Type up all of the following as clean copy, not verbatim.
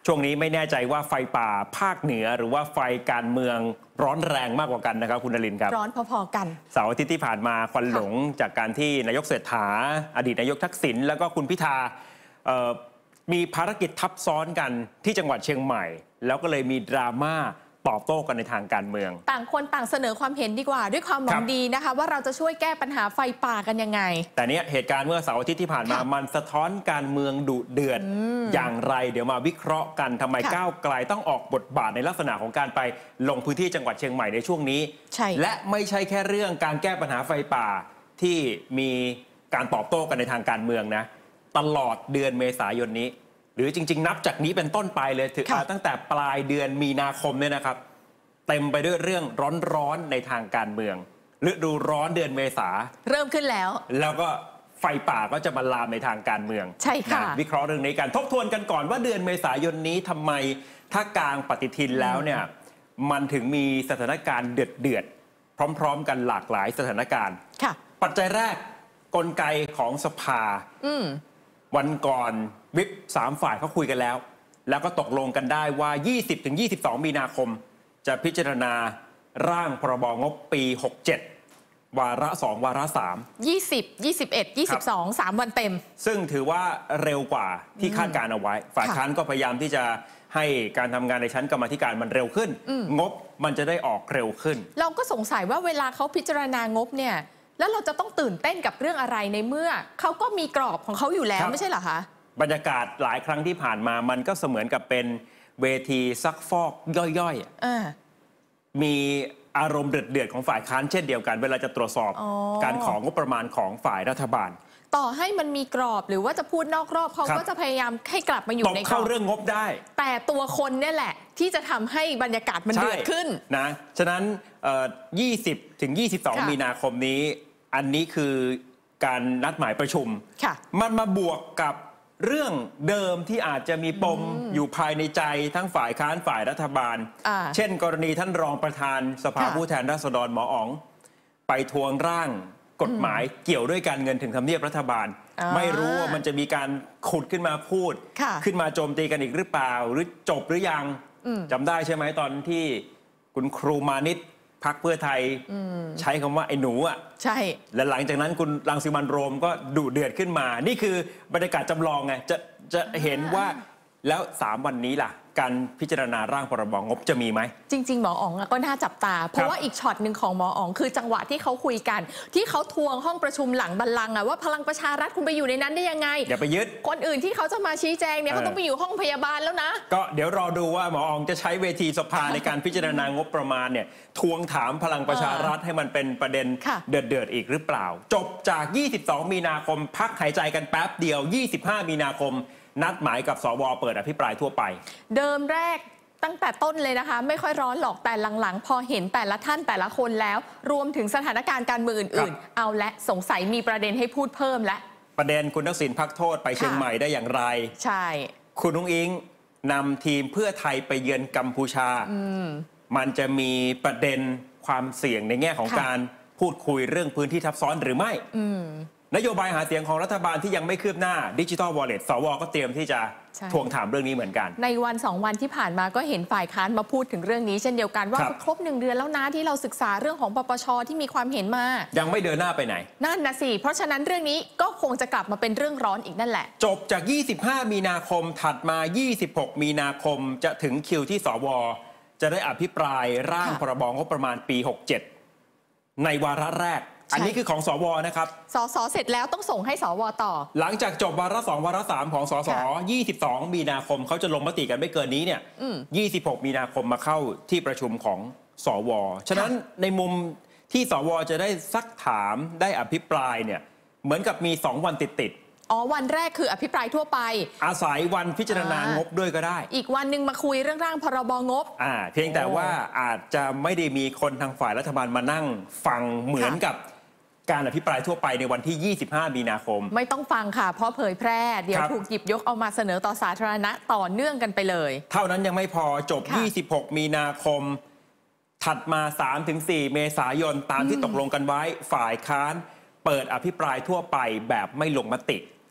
ช่วงนี้ไม่แน่ใจว่าไฟป่าภาคเหนือหรือว่าไฟการเมืองร้อนแรงมากกว่ากันนะครับคุณนรินทร์ครับร้อนพอๆกันเสาร์อาทิตย์ที่ผ่านมาควันหลงจากการที่นายกเศรษฐาอดีตนายกทักษิณแล้วก็คุณพิธามีภารกิจทับซ้อนกันที่จังหวัดเชียงใหม่แล้วก็เลยมีดราม่าตอบโต้กันในทางการเมืองต่างคนต่างเสนอความเห็นดีกว่าด้วยความหวังดีนะคะว่าเราจะช่วยแก้ปัญหาไฟป่ากันยังไงแต่เนี้ยเหตุการณ์เมื่อเสาร์อาทิตย์ที่ผ่านมามันสะท้อนการเมืองดุเดือดอย่างไรเดี๋ยวมาวิเคราะห์กันทำไมก้าวไกลต้องออกบทบาทในลักษณะของการไปลงพื้นที่จังหวัดเชียงใหม่ในช่วงนี้และไม่ใช่แค่เรื่องการแก้ปัญหาไฟป่าที่มีการตอบโต้กันในทางการเมืองนะตลอดเดือนเมษายนนี้หรือจริงๆนับจากนี้เป็นต้นไปเลยถึงตั้งแต่ปลายเดือนมีนาคมเนี่ยนะครับเต็มไปด้วยเรื่องร้อนๆในทางการเมืองฤดูร้อนเดือนเมษาเริ่มขึ้นแล้วก็ไฟป่าก็จะมาลามในทางการเมืองใช่ค่ะวิเคราะห์เรื่องนี้กันทบทวนกันก่อนว่าเดือนเมษายนนี้ทำไมถ้ากลางปฏิทินแล้วเนี่ยมันถึงมีสถานการณ์เดือดพร้อมๆกันหลากหลายสถานการณ์ปัจจัยแรกกลไกของสภาวันก่อนวิป3ฝ่ายเขาคุยกันแล้วก็ตกลงกันได้ว่า 20-22 มีนาคมจะพิจารณาร่างพรบงบปี 67 วาระ 2 วาระ 3 20 21 22 3 วันเต็มซึ่งถือว่าเร็วกว่าที่คาดการเอาไว้ฝ่ายค้านก็พยายามที่จะให้การทำงานในชั้นกรรมาธิการมันเร็วขึ้นงบมันจะได้ออกเร็วขึ้นเราก็สงสัยว่าเวลาเขาพิจารณางบเนี่ยแล้วเราจะต้องตื่นเต้นกับเรื่องอะไรในเมื่อเขาก็มีกรอบของเขาอยู่แล้วไม่ใช่เหรอคะบรรยากาศหลายครั้งที่ผ่านมามันก็เสมือนกับเป็นเวทีซักฟอกย่อยๆมีอารมณ์เดือดของฝ่ายค้านเช่นเดียวกันเวลาจะตรวจสอบการของงบประมาณของฝ่ายรัฐบาลต่อให้มันมีกรอบหรือว่าจะพูดนอกรอบเขาก็จะพยายามให้กลับมาอยู่ในกรอบเข้าเรื่องงบได้แต่ตัวคนเนี่ยแหละที่จะทำให้บรรยากาศมันเดือดขึ้นนะฉะนั้น 20-22 มีนาคมนี้อันนี้คือการนัดหมายประชุมมันมาบวกกับเรื่องเดิมที่อาจจะมีปมอยู่ภายในใจทั้งฝ่ายค้านฝ่ายรัฐบาลเช่นกรณีท่านรองประธานสภาผู้แทนราษฎรหมออ๋องไปทวงร่างกฎหมายเกี่ยวด้วยการเงินถึงทำเนียบรัฐบาลไม่รู้ว่ามันจะมีการขุดขึ้นมาพูดขึ้นมาโจมตีกันอีกหรือเปล่าหรือจบหรือยังจำได้ใช่ไหมตอนที่คุณครูมานิตพรรคเพื่อไทยใช้คำว่าไอ้หนูอ่ะใช่และหลังจากนั้นคุณรังสิมันต์โรมก็ดุเดือดขึ้นมานี่คือบรรยากาศจำลองไงจะเห็นว่าแล้ว3วันนี้ล่ะการพิจารณาร่างพรบงบจะมีไหมจริงๆหมออ๋องก็น่าจับตาเพราะว่าอีกช็อตหนึ่งของหมออ๋องคือจังหวะที่เขาคุยกันที่เขาทวงห้องประชุมหลังบัลลังก์ว่าพลังประชารัฐคุณไปอยู่ในนั้นได้ยังไงอย่าไปยึดคนอื่นที่เขาจะมาชี้แจงเนี่ยเขาต้องไปอยู่ห้องพยาบาลแล้วนะก็เดี๋ยวรอดูว่าหมออ๋องจะใช้เวทีสภาในการพิจารณางบประมาณเนี่ยทวงถามพลังประชารัฐให้มันเป็นประเด็นเดือดอีกหรือเปล่าจบจาก22 มีนาคมพักหายใจกันแป๊บเดียว25 มีนาคมนัดหมายกับสวเปิดอภิปรายทั่วไปเดิมแรกตั้งแต่ต้นเลยนะคะไม่ค่อยร้อนหรอกแต่หลังๆพอเห็นแต่ละท่านแต่ละคนแล้วรวมถึงสถานการณ์การเมืองอื่นๆเอาและสงสัยมีประเด็นให้พูดเพิ่มและประเด็นคุณทักษิณพักโทษไปเชียงใหม่ได้อย่างไรใช่คุณนุ้งอิงนำทีมเพื่อไทยไปเยือนกัมพูชามันจะมีประเด็นความเสี่ยงในแง่ของการพูดคุยเรื่องพื้นที่ทับซ้อนหรือไม่นโยบายหาเสียงของรัฐบาลที่ยังไม่คืบหน้าดิจิทัลวอลเล็ตสวก็เตรียมที่จะทวงถามเรื่องนี้เหมือนกันในวัน2 วันที่ผ่านมาก็เห็นฝ่ายค้านมาพูดถึงเรื่องนี้เช่นเดียวกันว่าครบ1 เดือนแล้วนะที่เราศึกษาเรื่องของปปช.ที่มีความเห็นมายังไม่เดินหน้าไปไหนนั่นนะสิเพราะฉะนั้นเรื่องนี้ก็คงจะกลับมาเป็นเรื่องร้อนอีกนั่นแหละจบจาก25 มีนาคมถัดมา26 มีนาคมจะถึงคิวที่สวจะได้อภิปรายร่างพรบงบประมาณปี 67ในวาระแรกอันนี้คือของสวนะครับสสเสร็จแล้วต้องส่งให้สวต่อหลังจากจบวาระ2วาระ3ของสส22 มีนาคมเขาจะลงมติกันไม่เกินนี้เนี่ย26 มีนาคมมาเข้าที่ประชุมของสวฉะนั้นในมุมที่สวจะได้ซักถามได้อภิปรายเนี่ยเหมือนกับมี2 วันติดวันแรกคืออภิปรายทั่วไปอาศัยวันพิจารณางบด้วยก็ได้อีกวันหนึ่งมาคุยเรื่องร่างพรบงบเพียงแต่ว่าอาจจะไม่ได้มีคนทางฝ่ายรัฐบาลมานั่งฟังเหมือนกับการอภิปรายทั่วไปในวันที่ 25 มีนาคมไม่ต้องฟังค่ะเพราะเผยแพร่เดี๋ยวถูกหยิบยกเอามาเสนอต่อสาธารณะต่อเนื่องกันไปเลยเท่านั้นยังไม่พอจบ26 มีนาคมถัดมา 3-4 เมษายนตามที่ตกลงกันไว้ฝ่ายค้านเปิดอภิปรายทั่วไปแบบไม่ลงมติ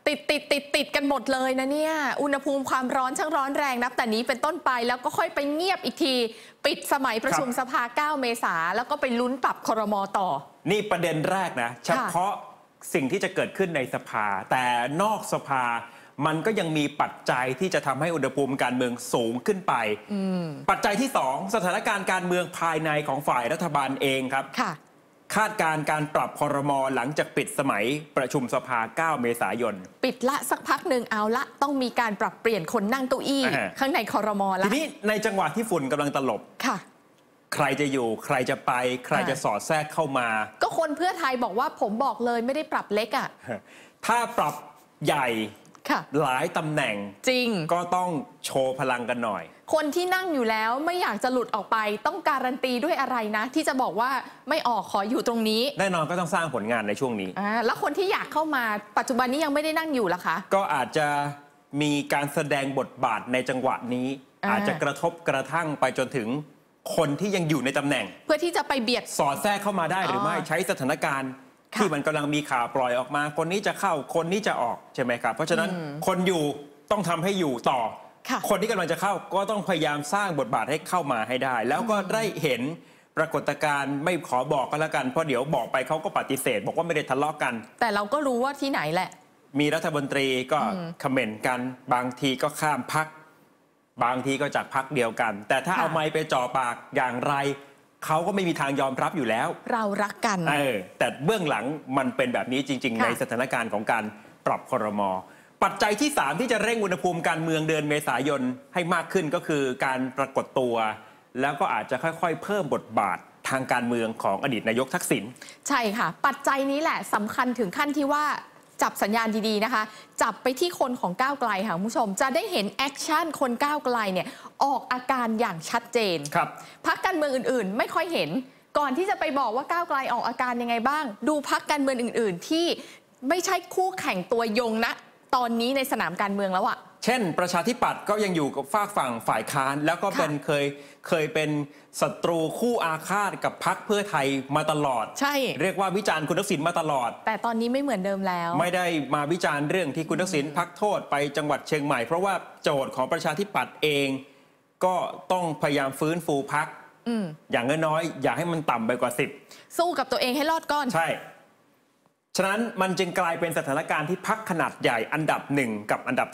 ติดกันหมดเลยนะเนี่ยอุณหภูมิความร้อนช่างร้อนแรงนับแต่นี้เป็นต้นไปแล้วก็ค่อยไปเงียบอีกทีปิดสมัยประชุมสภา9 เมษาแล้วก็ไปลุ้นปรับครม.ต่อนี่ประเด็นแรกนะเฉพาะสิ่งที่จะเกิดขึ้นในสภาแต่นอกสภามันก็ยังมีปัจจัยที่จะทำให้อุณหภูมิการเมืองสูงขึ้นไปปัจจัยที่2สถานการณ์การเมืองภายในของฝ่ายรัฐบาลเองครับคาดการณ์การปรับครม.หลังจากปิดสมัยประชุมสภา9 เมษายนปิดละสักพักหนึ่งเอาละต้องมีการปรับเปลี่ยนคนนั่งเก้าอี้ข้างในครม.ละทีนี้ในจังหวะที่ฝุ่นกำลังตลบใครจะอยู่ใครจะไปใครจะสอดแทรกเข้ามาก็คนเพื่อไทยบอกว่าผมบอกเลยไม่ได้ปรับเล็กอ่ะถ้าปรับใหญ่หลายตำแหน่งจริงก็ต้องโชว์พลังกันหน่อยคนที่นั่งอยู่แล้วไม่อยากจะหลุดออกไปต้องการันตีด้วยอะไรนะที่จะบอกว่าไม่ออกขออยู่ตรงนี้แน่นอนก็ต้องสร้างผลงานในช่วงนี้แล้วคนที่อยากเข้ามาปัจจุบันนี้ยังไม่ได้นั่งอยู่ล่ะคะก็อาจจะมีการแสดงบทบาทในจังหวะนี้อาจจะกระทบกระทั่งไปจนถึงคนที่ยังอยู่ในตำแหน่งเพื่อที่จะไปเบียดสอดแทรกเข้ามาได้หรือไม่ใช้สถานการณ์ที่มันกำลังมีข่าวปล่อยออกมาคนนี้จะเข้าคนนี้จะออกใช่ไหมครับเพราะฉะนั้นคนอยู่ต้องทำให้อยู่ต่อคนที่กำลังจะเข้าก็ต้องพยายามสร้างบทบาทให้เข้ามาให้ได้ แล้วก็ได้เห็นปรากฏการณ์ไม่ขอบอกก็แล้วกันเพราะเดี๋ยวบอกไปเขาก็ปฏิเสธบอกว่าไม่ได้ทะเลาะกันแต่เราก็รู้ว่าที่ไหนแหละมีรัฐมนตรีก็คอมเมนต์กันบางทีก็ข้ามพรรคบางทีก็จากพรรคเดียวกันแต่ถ้าเอาไม้ไปจ่อปากอย่างไรเขาก็ไม่มีทางยอมรับอยู่แล้วเรารักกันแต่เบื้องหลังมันเป็นแบบนี้จริงๆในสถานการณ์ของการปรับครม.ปัจจัยที่3ที่จะเร่งอุณหภูมิการเมืองเดือนเมษายนให้มากขึ้นก็คือการปรากฏตัวแล้วก็อาจจะค่อยๆเพิ่มบทบาททางการเมืองของอดีตนายกทักษิณใช่ค่ะปัจจัยนี้แหละสำคัญถึงขั้นที่ว่าจับสัญญาณดีๆนะคะจับไปที่คนของก้าวไกลค่ะคุณผู้ชมจะได้เห็นแอคชั่นคนก้าวไกลเนี่ยออกอาการอย่างชัดเจนครับพรรคการเมืองอื่นๆไม่ค่อยเห็นก่อนที่จะไปบอกว่าก้าวไกลออกอาการยังไงบ้างดูพรรคการเมืองอื่นๆที่ไม่ใช่คู่แข่งตัวยงนะตอนนี้ในสนามการเมืองแล้วอะเช่นประชาธิปัตย์ก็ยังอยู่กับฝั่งฝ่ายค้านแล้วก็เป็นเคยเป็นศัตรูคู่อาฆาตกับพรรคเพื่อไทยมาตลอดใช่เรียกว่าวิจารณ์คุณทักษิณมาตลอดแต่ตอนนี้ไม่เหมือนเดิมแล้วไม่ได้มาวิจารณ์เรื่องที่คุณทักษิณพักโทษไปจังหวัดเชียงใหม่เพราะว่าโจทย์ของประชาธิปัตย์เองก็ต้องพยายามฟื้นฟูพรรคอย่างน้อยๆอย่าให้มันต่ำไปกว่า10 สู้กับตัวเองให้รอดก่อนใช่ฉะนั้นมันจึงกลายเป็นสถานการณ์ที่พรรคขนาดใหญ่อันดับ1กับอันดับ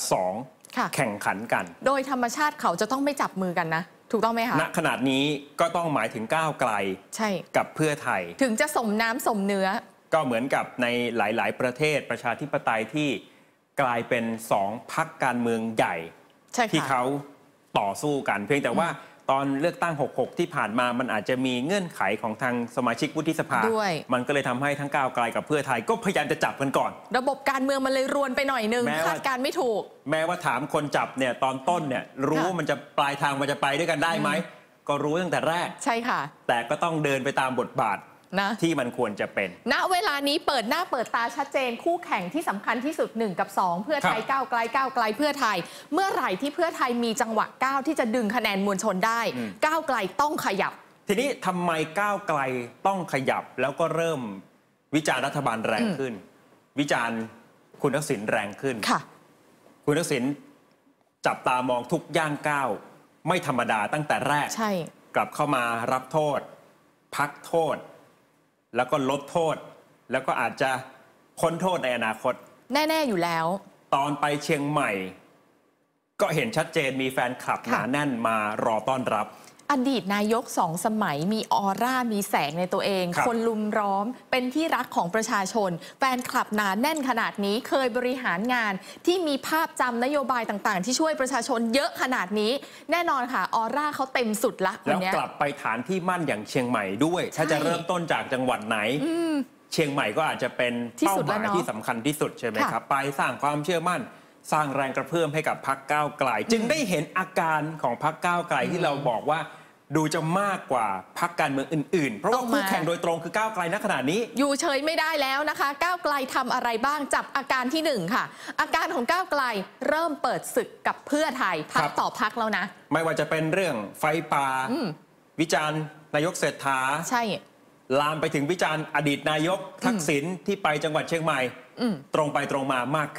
2แข่งขันกันโดยธรรมชาติเขาจะต้องไม่จับมือกันนะถูกต้องไหมคะณขนาดนี้ก็ต้องหมายถึงก้าวไกลใช่กับเพื่อไทยถึงจะสมน้ำสมเนื้อก็เหมือนกับในหลายๆประเทศประชาธิปไตยที่กลายเป็น2พรรคการเมืองใหญ่ที่เขาต่อสู้กันเพียงแต่ว่าตอนเลือกตั้ง66ที่ผ่านมามันอาจจะมีเงื่อนไขของทางสมาชิกวุฒิสภามันก็เลยทำให้ทั้งก้าวไกลกับเพื่อไทยก็พยายามจะจับกันก่อนระบบการเมืองมันเลยรวนไปหน่อยนึงคาดการไม่ถูกแม้ว่าถามคนจับเนี่ยตอนต้นเนี่ยรู้มันจะปลายทางมันจะไปด้วยกันได้ไหมก็รู้ตั้งแต่แรกใช่ค่ะแต่ก็ต้องเดินไปตามบทบาทนะที่มันควรจะเป็นณเวลานี้เปิดหน้าเปิดตาชัดเจนคู่แข่งที่สำคัญที่สุด1กับ2เพื่อไทยก้าวไกลก้าวไกลเพื่อไทยเมื่อไหร่ที่เพื่อไทยมีจังหวะก้าวที่จะดึงคะแนนมวลชนได้ก้าวไกลต้องขยับทีนี้ทำไมก้าวไกลต้องขยับแล้วก็เริ่มวิจารณ์รัฐบาลแรงขึ้นวิจารณ์คุณทักษิณแรงขึ้นคุณทักษิณจับตามองทุกย่างก้าวไม่ธรรมดาตั้งแต่แรกกลับเข้ามารับโทษพักโทษแล้วก็ลดโทษแล้วก็อาจจะพ้นโทษในอนาคตแน่ๆอยู่แล้วตอนไปเชียงใหม่ก็เห็นชัดเจนมีแฟนคลับหนาแน่นมารอต้อนรับอดีตนายก2 สมัยมีออร่ามีแสงในตัวเองคนลุมล้อมเป็นที่รักของประชาชนแฟนคลับหนาแน่นขนาดนี้เคยบริหารงานที่มีภาพจำนโยบายต่างๆที่ช่วยประชาชนเยอะขนาดนี้แน่นอนค่ะออร่าเขาเต็มสุดละแล้วกลับไปฐานที่มั่นอย่างเชียงใหม่ด้วยถ้าจะเริ่มต้นจากจังหวัดไหนเชียงใหม่ก็อาจจะเป็นเป้าหมายที่สำคัญที่สุดใช่ไหมครับไปสร้างความเชื่อมั่นสร้างแรงกระเพื่อมให้กับพรรคก้าวไกลจึงได้เห็นอาการของพรรคก้าวไกลที่เราบอกว่าดูจะมากกว่าพรรคการเมืองอื่นๆเพราะว่าคู่แข่งโดยตรงคือก้าวไกลณขณะนี้อยู่เฉยไม่ได้แล้วนะคะก้าวไกลทำอะไรบ้างจับอาการที่1ค่ะอาการของก้าวไกลเริ่มเปิดศึกกับเพื่อไทยพรรคต่อพรรคแล้วนะไม่ว่าจะเป็นเรื่องไฟป่าวิจารณ์นายกเศรษฐาใช่ลามไปถึงวิจารณ์อดีตนายกทักษิณที่ไปจังหวัดเชียงใหม่ตรงไปตรงมามากขึ้น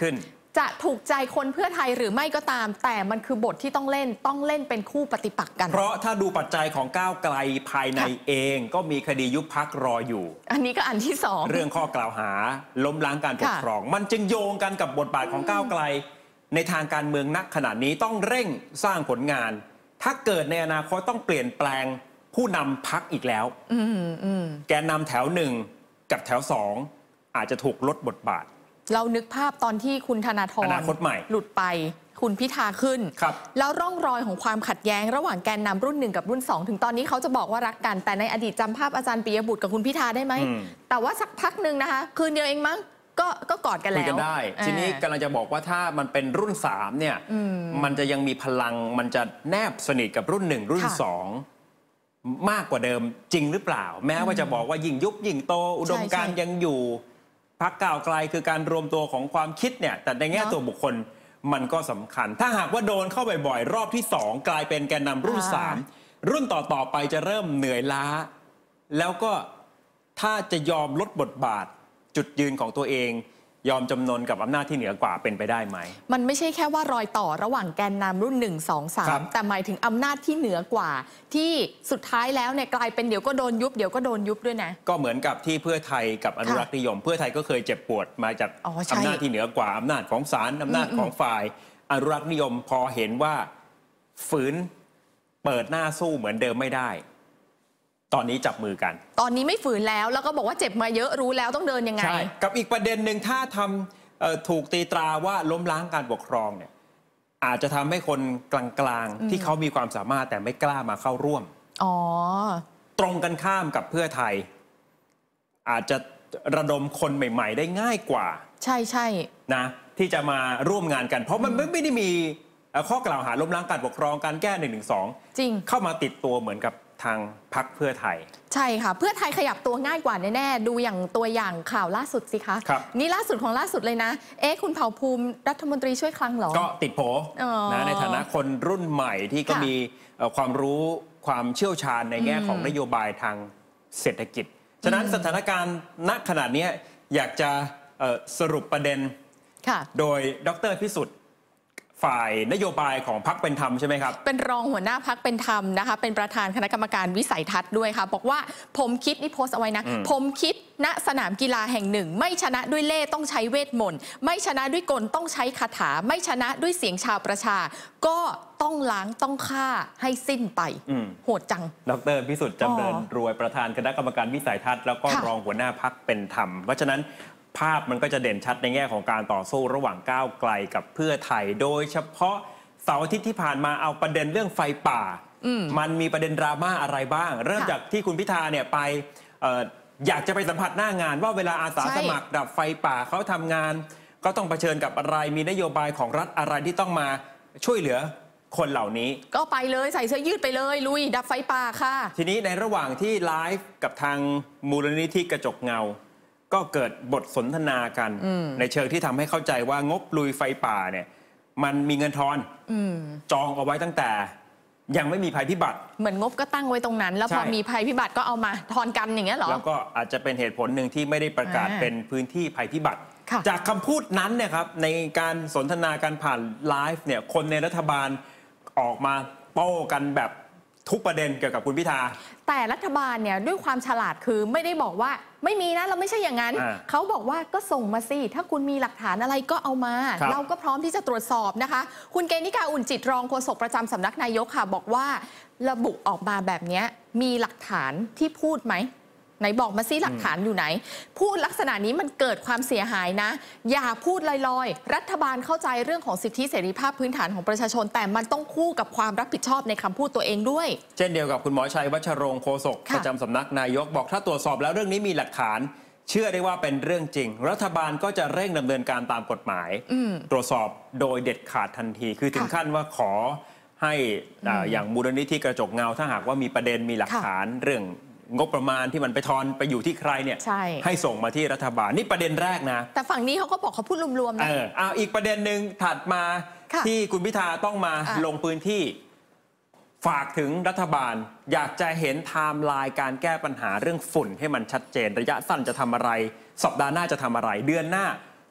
จะถูกใจคนเพื่อไทยหรือไม่ก็ตามแต่มันคือบทที่ต้องเล่นเป็นคู่ปฏิปักษ์กันเพราะถ้าดูปัจจัยของก้าวไกลภายในเองก็มีคดียุบพรรครออยู่อันนี้ก็อันที่สองเรื่องข้อกล่าวหาล้มล้างการปกครองมันจึงโยงกันกับบทบาทของก้าวไกลในทางการเมืองณขณะนี้ต้องเร่งสร้างผลงานถ้าเกิดในอนาคตต้องเปลี่ยนแปลงผู้นำพรรคอีกแล้วแกนนำแถวหนึ่งกับแถวสองอาจจะถูกลดบทบาทเรานึกภาพตอนที่คุณธนาธรอนาคตใหม่หลุดไปคุณพิธาขึ้นครับแล้วร่องรอยของความขัดแย้งระหว่างแกนนำรุ่น1กับรุ่น2ถึงตอนนี้เขาจะบอกว่ารักกันแต่ในอดีตจำภาพอาจารย์ปิยบุตรกับคุณพิธาได้ไหมแต่ว่าสักพักหนึ่งนะคะคืนเดียวเองมั้งก็กอดกันแล้วคุยกันได้ทีนี้กำลังจะบอกว่าถ้ามันเป็นรุ่น3เนี่ยมันจะยังมีพลังมันจะแนบสนิทกับรุ่น1รุ่น2มากกว่าเดิมจริงหรือเปล่าแม้ว่าจะบอกว่ายิ่งยุบยิ่งโตอุดมการณ์ยังอยู่พรรคก้าวไกลคือการรวมตัวของความคิดเนี่ยแต่ในแง่ตัวบุคคลมันก็สำคัญถ้าหากว่าโดนเข้าบ่อยๆรอบที่2กลายเป็นแกนนำรุ่น3รุ่นต่อไปจะเริ่มเหนื่อยล้าแล้วก็ถ้าจะยอมลดบทบาทจุดยืนของตัวเองยอมจำนนกับอำนาจที่เหนือกว่าเป็นไปได้ไหมมันไม่ใช่แค่ว่ารอยต่อระหว่างแกนนำรุ่น1 2 3แต่หมายถึงอำนาจที่เหนือกว่าที่สุดท้ายแล้วเนี่ยกลายเป็นเดี๋ยวก็โดนยุบเดี๋ยวก็โดนยุบด้วยนะก็เหมือนกับที่เพื่อไทยกับอนุรักษ์นิยมเพื่อไทยก็เคยเจ็บปวดมาจากอำนาจที่เหนือกว่าอำนาจของศาลอำนาจของฝ่ายอนุรักษ์นิยมพอเห็นว่าฝืนเปิดหน้าสู้เหมือนเดิมไม่ได้ตอนนี้จับมือกันตอนนี้ไม่ฝืนแล้วก็บอกว่าเจ็บมาเยอะรู้แล้วต้องเดินยังไงใช่กับอีกประเด็นหนึ่งถ้าทำถูกตีตราว่าล้มล้างการปกครองเนี่ยอาจจะทำให้คนกลางๆที่เขามีความสามารถแต่ไม่กล้ามาเข้าร่วมตรงกันข้ามกับเพื่อไทยอาจจะระดมคนใหม่ๆได้ง่ายกว่าใช่นะที่จะมาร่วมงานกันเพราะมันไม่ได้มีข้อกล่าวหาล้มล้างการปกครองการแก้112 จริงเข้ามาติดตัวเหมือนกับทางพรรคเพื่อไทยใช่ค่ะเพื่อไทยขยับตัวง่ายกว่าแน่ๆดูอย่างตัวอย่างข่าวล่าสุดสิคะนี่ล่าสุดของล่าสุดเลยนะคุณเผ่าภูมิรัฐมนตรีช่วยคลังเหรอก็ติดโผนะในฐานะคนรุ่นใหม่ที่ก็มีความรู้ความเชี่ยวชาญในแง่ของนโยบายทางเศรษฐกิจฉะนั้นสถานการณ์ณขณะนี้อยากจะสรุปประเด็นโดยดร.พิสุทธิ์ฝ่ายนโยบายของพรรคเป็นธรรมใช่ไหมครับเป็นรองหัวหน้าพรรคเป็นธรรมนะคะเป็นประธานคณะกรรมการวิสัยทัศน์ด้วยค่ะบอกว่าผมคิดนี่โพสต์เอาไว้นะผมคิดณสนามกีฬาแห่งหนึ่งไม่ชนะด้วยเล่ห์ต้องใช้เวทมนต์ไม่ชนะด้วยกลต้องใช้คาถาไม่ชนะด้วยเสียงชาวประชาก็ต้องล้างต้องฆ่าให้สิ้นไปโหดจังดร.พิสุทธิ์จำเริญรวยประธานคณะกรรมการวิสัยทัศน์แล้วก็รองหัวหน้าพรรคเป็นธรรมเพราะฉะนั้นภาพมันก็จะเด่นชัดในแง่ของการต่อสู้ระหว่างก้าวไกลกับเพื่อไทยโดยเฉพาะเสาร์อาทิตย์ที่ผ่านมาเอาประเด็นเรื่องไฟป่ามันมีประเด็นดราม่าอะไรบ้างเริ่มจากที่คุณพิธาเนี่ยไปอยากจะไปสัมผัสหน้างานว่าเวลาอาสาสมัครดับไฟป่าเขาทำงานก็ต้องเผชิญกับอะไรมีนโยบายของรัฐอะไรที่ต้องมาช่วยเหลือคนเหล่านี้ก็ไปเลยใส่เสื้อยืดไปเลยลุยดับไฟป่าค่ะทีนี้ในระหว่างที่ไลฟ์กับทางมูลนิธิกระจกเงาก็เกิดบทสนทนากันในเชิงที่ทำให้เข้าใจว่างบลุยไฟป่าเนี่ยมันมีเงินทอนจองเอาไว้ตั้งแต่ยังไม่มีภัยพิบัติเหมือนงบก็ตั้งไว้ตรงนั้นแล้วพอมีภัยพิบัติก็เอามาทอนกันอย่างเงี้ยหรอแล้วก็อาจจะเป็นเหตุผลหนึ่งที่ไม่ได้ประกาศเป็นพื้นที่ภัยพิบัติจากคำพูดนั้นเนี่ยครับในการสนทนาการผ่านไลฟ์เนี่ยคนในรัฐบาลออกมาโต้กันแบบทุกประเด็นเกี่ยวกับคุณพิธาแต่รัฐบาลเนี่ยด้วยความฉลาดคือไม่ได้บอกว่าไม่มีนะเราไม่ใช่อย่างนั้นเขาบอกว่าก็ส่งมาสิถ้าคุณมีหลักฐานอะไรก็เอามาเราก็พร้อมที่จะตรวจสอบนะคะคุณเกณฑ์นิกาอุ่นจิตรองโฆษกประจำสำนักนายกค่ะบอกว่าระบุออกมาแบบนี้มีหลักฐานที่พูดไหมไหนบอกมาซิหลักฐานอยู่ไหนพูดลักษณะนี้มันเกิดความเสียหายนะอย่าพูดลอยๆรัฐบาลเข้าใจเรื่องของสิทธิเสรีภาพพื้นฐานของประชาชนแต่มันต้องคู่กับความรับผิดชอบในคำพูดตัวเองด้วยเช่นเดียวกับคุณหมอชัยวัชรงค์โฆษกประจำสำนักนายกบอกถ้าตรวจสอบแล้วเรื่องนี้มีหลักฐานเชื่อได้ว่าเป็นเรื่องจริงรัฐบาลก็จะเร่งดำเนินการตามกฎหมายตรวจสอบโดยเด็ดขาดทันทีคือถึงขั้นว่าขอให้อย่างมูลนิธิกระจกเงาถ้าหากว่ามีประเด็นมีหลักฐานเรื่องงบประมาณที่มันไปทอนไปอยู่ที่ใครเนี่ยให้ส่งมาที่รัฐบาลนี่ประเด็นแรกนะแต่ฝั่งนี้เขาก็บอกเขาพูดรวมๆนะอีกประเด็นหนึ่งถัดมาที่คุณพิธาต้องมาลงพื้นที่ฝากถึงรัฐบาลอยากจะเห็นไทม์ไลน์การแก้ปัญหาเรื่องฝุ่นให้มันชัดเจนระยะสั้นจะทำอะไรสัปดาห์หน้าจะทำอะไรเดือนหน้า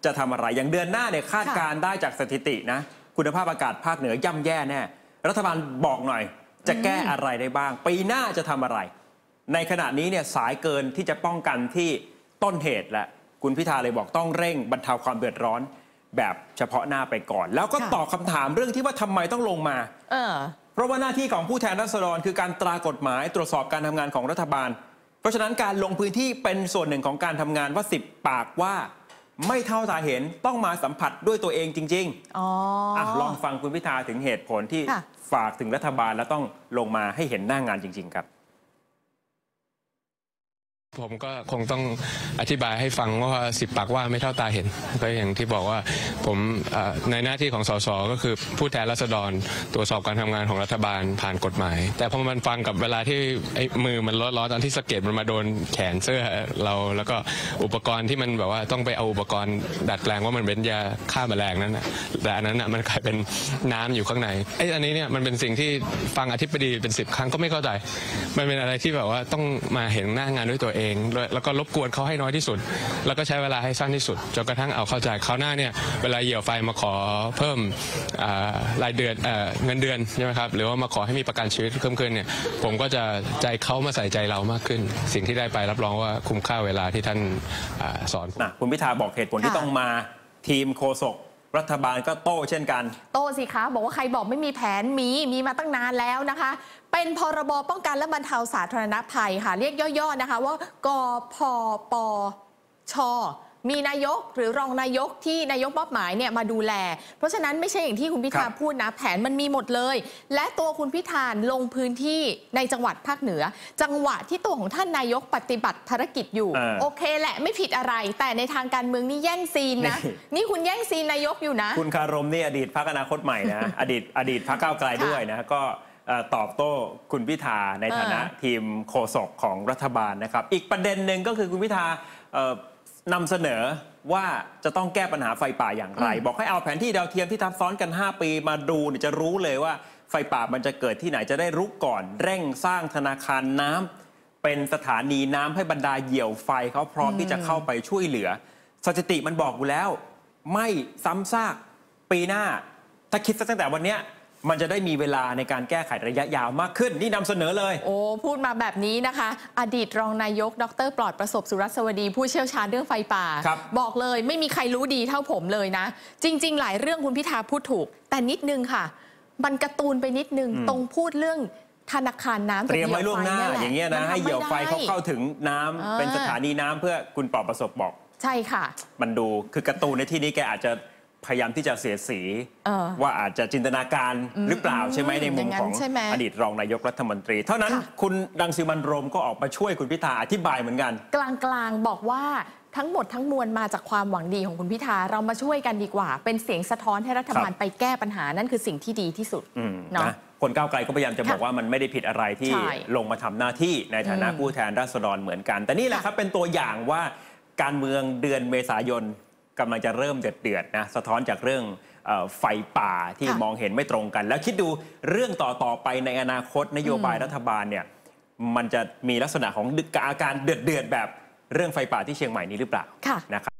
จะทำอะไรอย่างเดือนหน้าเนี่ยคาดการได้จากสถิตินะคุณภาพอากาศภาคเหนือย่ำแย่แน่รัฐบาลบอกหน่อยจะแก้อะไรได้บ้างปีหน้าจะทำอะไรในขณะนี้เนี่ยสายเกินที่จะป้องกันที่ต้นเหตุและคุณพิธาเลยบอกต้องเร่งบรรเทาความเดือดร้อนแบบเฉพาะหน้าไปก่อนแล้วก็ตอบคำถามเรื่องที่ว่าทำไมต้องลงมาเพราะว่าหน้าที่ของผู้แทนราษฎรคือการตรากฎหมายตรวจสอบการทำงานของรัฐบาลเพราะฉะนั้นการลงพื้นที่เป็นส่วนหนึ่งของการทำงานว่า10 ปากว่าไม่เท่าตาเห็นต้องมาสัมผัสด้วยตัวเองจริงๆลองฟังคุณพิธาถึงเหตุผลที่ฝากถึงรัฐบาลแล้วต้องลงมาให้เห็นหน้างานจริงๆครับผมก็คงต้องอธิบายให้ฟังว่า10 ปากว่าไม่เท่าตาเห็นก็อย่างที่บอกว่าผมในหน้าที่ของสสก็คือผู้แทนราษฎรตรวจสอบการทำงานของรัฐบาลผ่านกฎหมายแต่พอมันฟังกับเวลาที่ไอ้มือมันร้อนๆตอนที่สะเก็ดมันมาโดนแขนเสื้อเราแล้วก็อุปกรณ์ที่มันแบบว่าต้องไปเอาอุปกรณ์ดัดแปลงว่ามันเป็นยาฆ่าแมลงนั้นแต่อันนั้นมันกลายเป็นน้ำอยู่ข้างในไอ้อันนี้เนี่ยมันเป็นสิ่งที่ฟังอธิบดีเป็น10 ครั้งก็ไม่เข้าใจมันเป็นอะไรที่แบบว่าต้องมาเห็นหน้างานด้วยตัวเองแล้วก็รบกวนเขาให้น้อยที่สุดแล้วก็ใช้เวลาให้สั้นที่สุดจนกระทั่งเอาเข้าใจคราวหน้าเนี่ยเวลาเหยี่ยวไฟมาขอเพิ่มรายเดือนเงินเดือนใช่ไหมครับหรือว่ามาขอให้มีประกันชีวิตเพิ่มขึ้นเนี่ยผมก็จะใจเขามาใส่ใจเรามากขึ้นสิ่งที่ได้ไปรับรองว่าคุ้มค่าเวลาที่ท่านสอนคุณพิธาบอกเหตุผลที่ต้องมาทีมโฆษกรัฐบาลก็โต้เช่นกันโต้สิคะบอกว่าใครบอกไม่มีแผนมีมาตั้งนานแล้วนะคะเป็นพรบป้องกันและบรรเทาสาธารณภัยค่ะเรียกย่อๆนะคะว่ากพปชมีนายกหรือรองนายกที่นายกมอบหมายเนี่ยมาดูแลเพราะฉะนั้นไม่ใช่อย่างที่คุณพิธาพูดนะแผนมันมีหมดเลยและตัวคุณพิธาลงพื้นที่ในจังหวัดภาคเหนือจังหวะที่ตัวของท่านนายกปฏิบัติภารกิจอยู่โอเคแหละไม่ผิดอะไรแต่ในทางการเมืองนี่แย่งซีนนะนี่คุณแย่งซีนนายกอยู่นะคุณคารมนี่อดีตพรรคอนาคตใหม่นะอดีตพรรคก้าวไกลด้วยนะก็ตอบโต้คุณพิธาในฐานะทีมโฆษกของรัฐบาลนะครับอีกประเด็นหนึ่งก็คือคุณพิธานำเสนอว่าจะต้องแก้ปัญหาไฟป่าอย่างไรบอกให้เอาแผนที่ดาวเทียมที่ทับซ้อนกัน5 ปีมาดูจะรู้เลยว่าไฟป่ามันจะเกิดที่ไหนจะได้รู้ก่อนเร่งสร้างธนาคารน้ำเป็นสถานีน้ำให้บรรดาเหยี่ยวไฟเขาพร้อมที่จะเข้าไปช่วยเหลือสถิติมันบอกอยู่แล้วไม่ซ้ำซากปีหน้าถ้าคิดตั้งแต่วันนี้มันจะได้มีเวลาในการแก้ไขระยะยาวมากขึ้นนี่นำเสนอเลยโอ้พูดมาแบบนี้นะคะอดีตรองนายกดร.ปลอดประสบสุรัสวดีผู้เชี่ยวชาญเรื่องไฟป่าบอกเลยไม่มีใครรู้ดีเท่าผมเลยนะจริงๆหลายเรื่องคุณพิธาพูดถูกแต่นิดนึงค่ะมันการ์ตูนไปนิดนึงตรงพูดเรื่องธนาคารน้ำเตรียมไว้ล่วงหน้าอย่างเงี้ยนะให้เหยี่ยวไฟเขาเข้าถึงน้ำเป็นสถานีน้ำเพื่อคุณปลอดประสบบอกใช่ค่ะมันดูคือการ์ตูนในที่นี้แกอาจจะพยายามที่จะเสียสีว่าอาจจะจินตนาการหรือเปล่าใช่ไหมในมุมของอดีตรองนายกรัฐมนตรีเท่านั้นคุณรังสิมันต์โรมก็ออกมาช่วยคุณพิธาอธิบายเหมือนกันกลางๆบอกว่าทั้งหมดทั้งมวลมาจากความหวังดีของคุณพิธาเรามาช่วยกันดีกว่าเป็นเสียงสะท้อนให้รัฐบาลไปแก้ปัญหานั่นคือสิ่งที่ดีที่สุดเนาะคนก้าวไกลก็พยายามจะบอกว่ามันไม่ได้ผิดอะไรที่ลงมาทำหน้าที่ในฐานะผู้แทนราษฎรเหมือนกันแต่นี่แหละครับเป็นตัวอย่างว่าการเมืองเดือนเมษายนกำลังจะเริ่มเดือดนะสะท้อนจากเรื่องไฟป่าที่มองเห็นไม่ตรงกันแล้วคิดดูเรื่องต่อไปในอนาคตนโยบายรัฐบาลเนี่ยมันจะมีลักษณะของอาการเดือดแบบเรื่องไฟป่าที่เชียงใหม่นี้หรือเปล่านะครับ